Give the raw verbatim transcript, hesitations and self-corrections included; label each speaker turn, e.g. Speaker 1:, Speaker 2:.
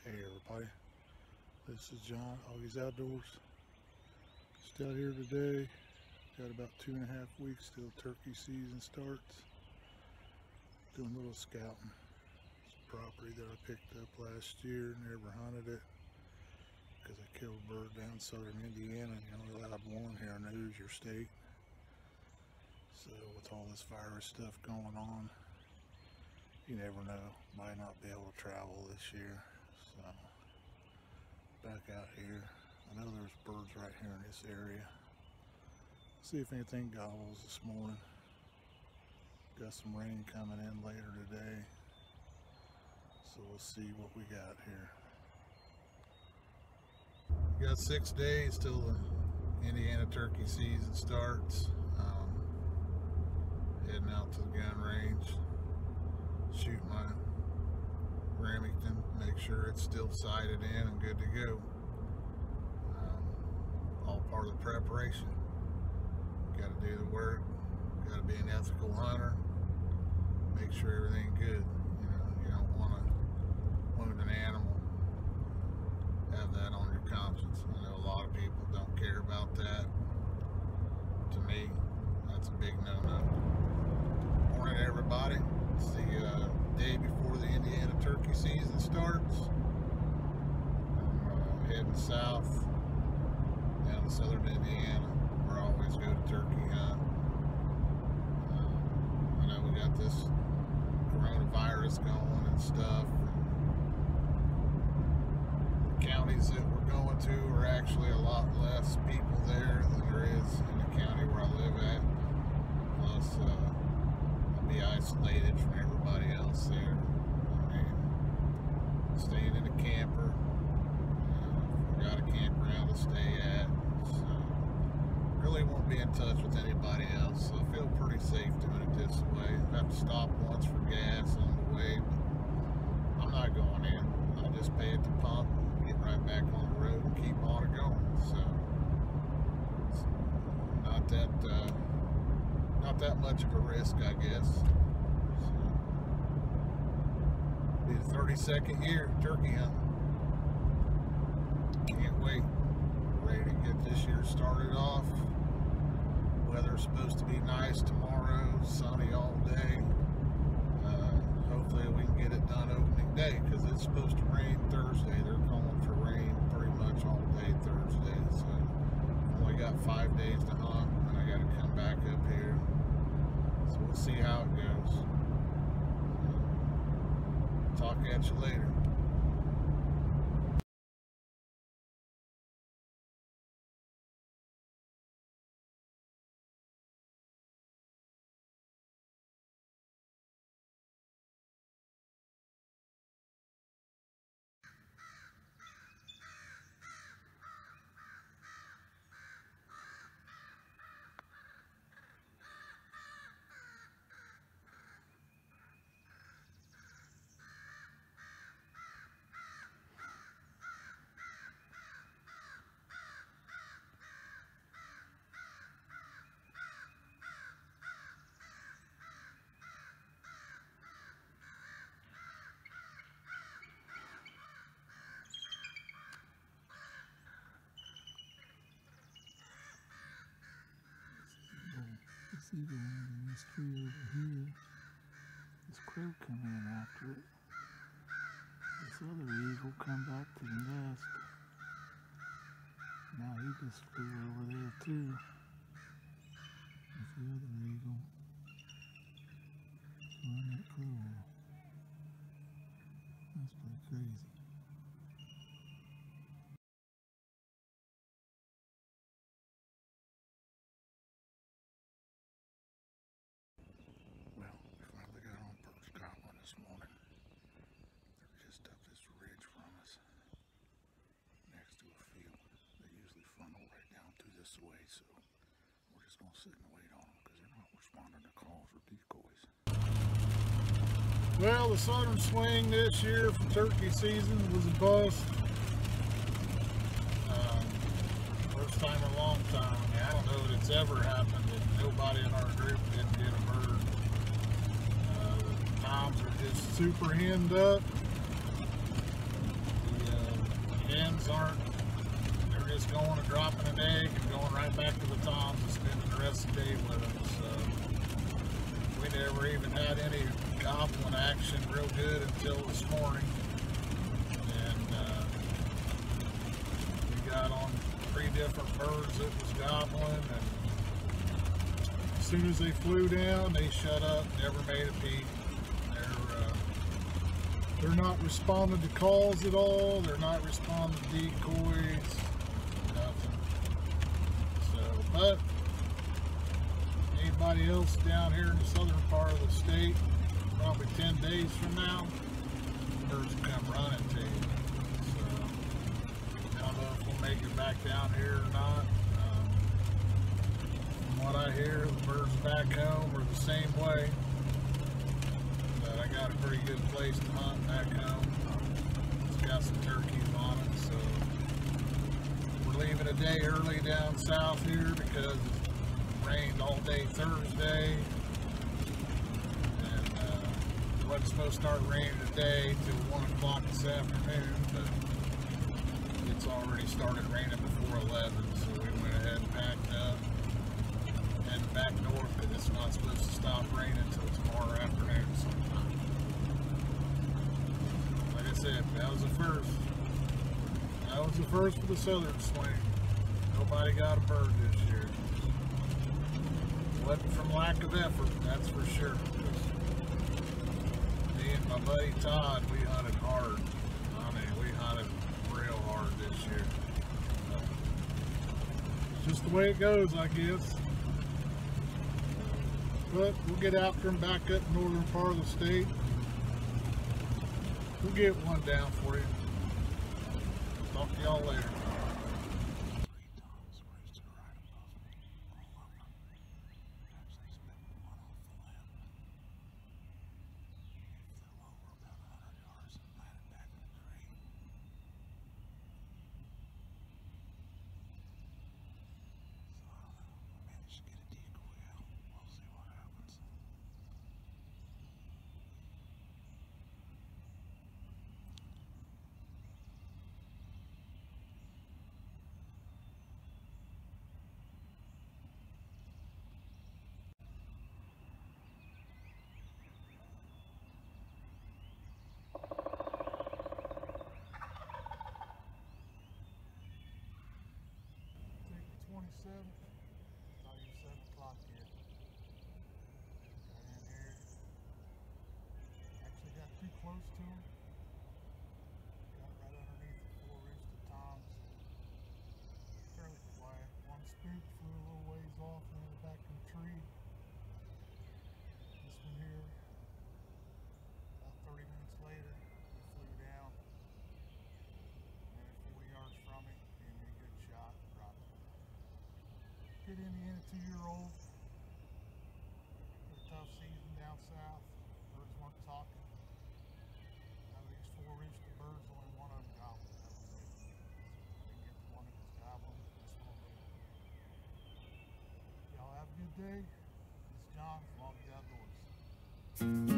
Speaker 1: Hey everybody, this is John, Augie's Outdoors. Just out here today, got about two and a half weeks till turkey season starts. Doing a little scouting. It's a property that I picked up last year, never hunted it because I killed a bird down in southern Indiana and you're only allowed one here in the Hoosier state. So with all this virus stuff going on, you never know, might not be able to travel this year. So back out here, I know there's birds right here in this area. See if anything gobbles this morning. Got some rain coming in later today, so we'll see what we got here. We got six days till the Indiana turkey season starts. Um, heading out to the gun range, shoot my Remington, make sure it's still sighted in and good to go. Um, all part of the preparation. Got to do the work. Got to be an ethical hunter. Make sure everything's good. You know, you don't want to wound an animal. Have that on your conscience. I know a lot of people don't care about that. To me, that's a big no-no. Morning, everybody. It's the uh, day before the Indiana turkey season starts. I'm uh, heading south down to southern Indiana, where I always go to turkey hunt. Uh, I know we got this coronavirus going and stuff. And the counties that we're going to are actually a lot less people there than there is in the county where I live at. Plus, uh, be isolated from everybody else there. I mean, staying in a camper. Uh, got a campground to stay at. So, really won't be in touch with anybody else. So I feel pretty safe doing it this way. I have to stop once for gas on the way, but I'm not going in. I just pay at the pump, get right back on the road, and keep on it going. So, it's not that. Uh, Not that much of a risk, I guess. So, be the thirty-second year turkey hunt. Can't wait. Ready to get this year started off. Weather's supposed to be nice tomorrow, sunny all day. Uh, hopefully we can get it done opening day because it's supposed to rain Thursday. They're calling for rain pretty much all day Thursday. So only got five days to hunt, and I got to come back up here. So we'll see how it goes. Talk at you later. This eagle in this tree over here. This crow come in after it. This other eagle come back to the nest. Now he just flew over there too. That's the other eagle. Flying that crow off. That's pretty crazy. This morning. They're just up this ridge from us, next to a field. They usually funnel right down through this way, so we're just gonna sit and wait on them because they're not responding to calls or decoys. Well, the southern swing this year for turkey season was a bust. Um, first time in a long time. I, mean, I don't know that it's ever happened that nobody in our group didn't get a bird. Toms are just super henned up. hens aren't, they're just going and dropping an egg and going right back to the toms and spending the rest of the day with them. So we never even had any gobbling action real good until this morning. And uh, we got on three different birds that was gobbling, and as soon as they flew down, they shut up, never made a peep. They're, uh, they're not responding to calls at all. They're not responding to decoys, nothing. So, but anybody else down here in the southern part of the state, probably ten days from now, birds will come running to you. So, I don't know if we'll make it back down here or not. Um, from what I hear, the birds back home are the same way. But I got a pretty good place to hunt back home. It's got some turkeys on it, so we're leaving a day early down south here because it rained all day Thursday. And uh, it wasn't supposed to start raining today till one o'clock this afternoon, but it's already started raining before eleven, so we went ahead and packed up, heading back north, because it's not supposed to stop raining until tomorrow afternoon sometime. Like I said, that was the first. That was the first for the southern swing. Nobody got a bird this year. It wasn't from lack of effort, that's for sure. Me and my buddy Todd, we hunted hard. I mean, we hunted real hard this year. It's just the way it goes, I guess. But we'll get after them back up in the northern part of the state. We'll get one down for you. Talk to y'all later. twenty-seventh, not even seven o'clock yet. Got in here, actually got too close to him. Got right underneath the four rooster toms. Fairly quiet. One spook flew a little ways off and ended back in the tree. This one here, about thirty minutes later, he flew down. Maybe forty yards from me, gave me a good shot, dropped it. Good Indiana two-year-old. Had a tough season down south. Birds weren't talking. Out of these four rooster birds, only one of them gobbled. That was it. I didn't get the one that was gobbling. This one did. Y'all have a good day. This is John from Oddest Outdoors.